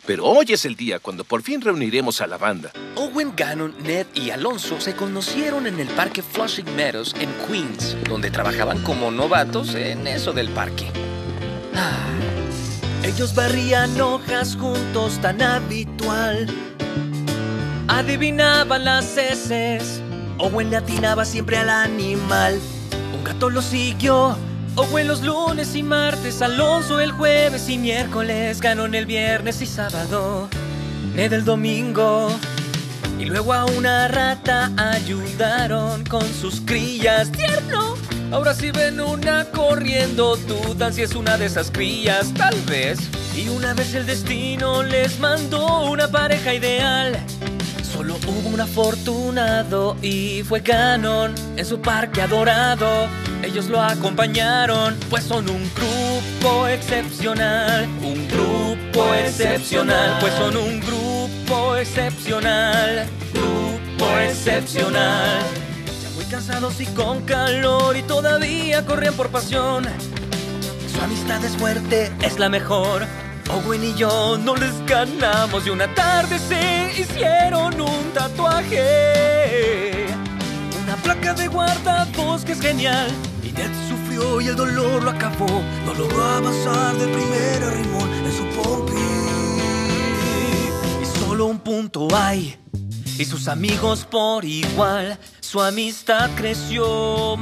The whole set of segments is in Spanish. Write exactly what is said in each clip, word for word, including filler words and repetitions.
Pero hoy es el día cuando por fin reuniremos a la banda. Owen, Gannon, Ned y Alonso se conocieron en el parque Flushing Meadows en Queens, donde trabajaban como novatos en eso del parque. Ah. Ellos barrían hojas juntos tan habitual. Adivinaban las heces. Owen le atinaba siempre al animal. Un gato lo siguió. Owen los lunes y martes, Alonso el jueves y miércoles, Gannon el viernes y sábado, Ned el domingo. Y luego a una rata ayudaron con sus crías. ¡Tierno! Ahora si ven una corriendo, dudan si es una de esas crías, tal vez. Y una vez el destino les mandó una pareja ideal. Solo hubo un afortunado y fue Gannon en su parque adorado. Ellos lo acompañaron, pues son un grupo excepcional. Un grupo excepcional, pues son un grupo excepcional. Grupo excepcional. Ya muy cansados y con calor y todavía corrían por pasión. Su amistad es fuerte, es la mejor. Owen y yo no les ganamos y una tarde se hicieron un tatuaje. Una placa de guardabosques genial. Y Ned sufrió y el dolor lo acabó. No logró avanzar del primer arrimón en su pompi. Y solo un punto hay. Y sus amigos por igual. Su amistad creció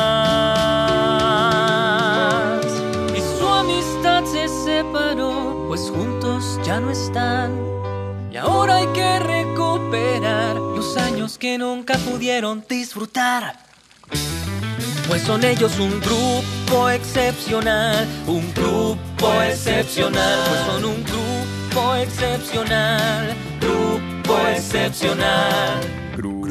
más. Y su amistad se separó, pues juntos ya no están. Y ahora hay que recuperar los años que nunca pudieron disfrutar. Pues son ellos un grupo excepcional. Un grupo excepcional. Pues son un grupo excepcional. Grupo excepcional. Grupo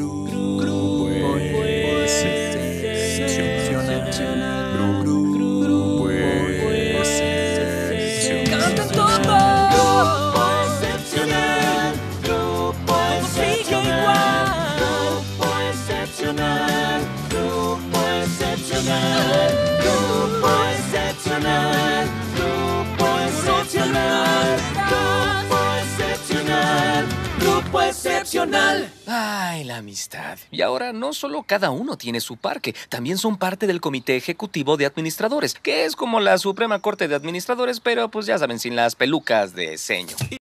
excepcional. Grupo excepcional. ¡Canten todos! Grupo excepcional. Grupo excepcional. Grupo excepcional. Grupo excepcional. Grupo excepcional. Grupo excepcional. Grupo excepcional. Grupo excepcional. Ay, la amistad. Y ahora no solo cada uno tiene su parque, también son parte del Comité Ejecutivo de Administradores, que es como la Suprema Corte de Administradores, pero pues ya saben, sin las pelucas de ceño.